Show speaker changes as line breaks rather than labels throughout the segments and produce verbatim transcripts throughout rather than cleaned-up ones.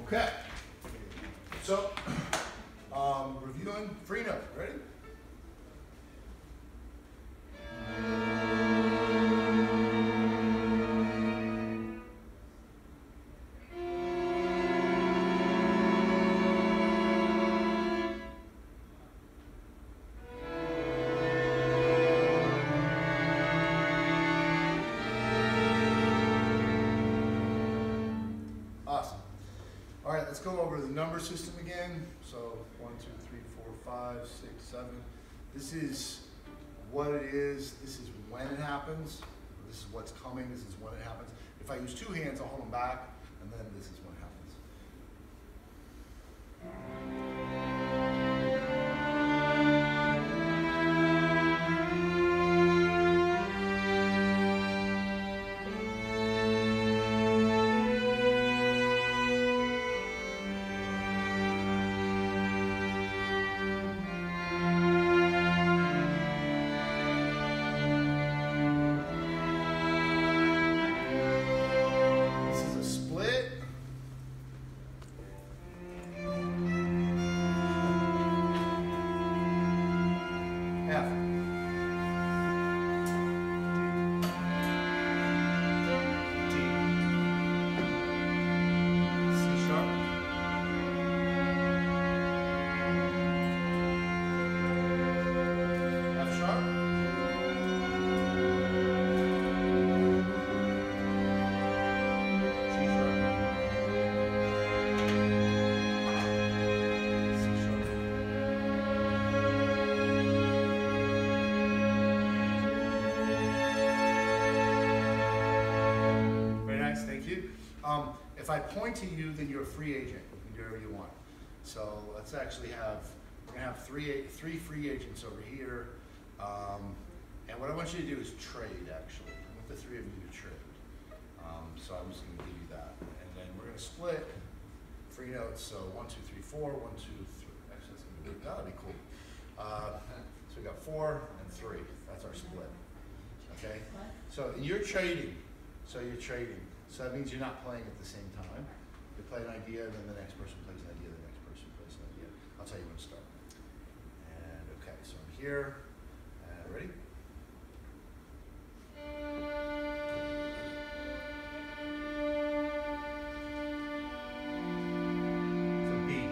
Okay. So, um, reviewing free note. Ready? Awesome. All right, let's go over the number system again. So one, two, three, four, five, six, seven. This is what it is. This is when it happens. This is what's coming. This is when it happens. If I use two hands, I'll hold them back, and then this is when it happens. Um, if I point to you, then you're a free agent. You can do whatever you want. So let's actually have, we're going to have three, three free agents over here. Um, and what I want you to do is trade, actually. I want the three of you to trade. Um, so I'm just going to give you that. And then we're going to split free notes. So one, two, three, four, one, two, three. Actually, that's going to be, that'll be cool. Uh, so we got four and three. That's our split. Okay? So you're trading. So you're trading. So that means you're not playing at the same time. You play an idea, then the next person plays an idea, the next person plays an idea. I'll tell you when to start. And okay, so I'm here. Uh, ready? So B.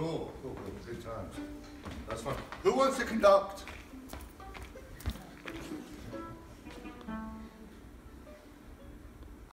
Cool, cool, cool, good times. That's fun. Who wants to conduct?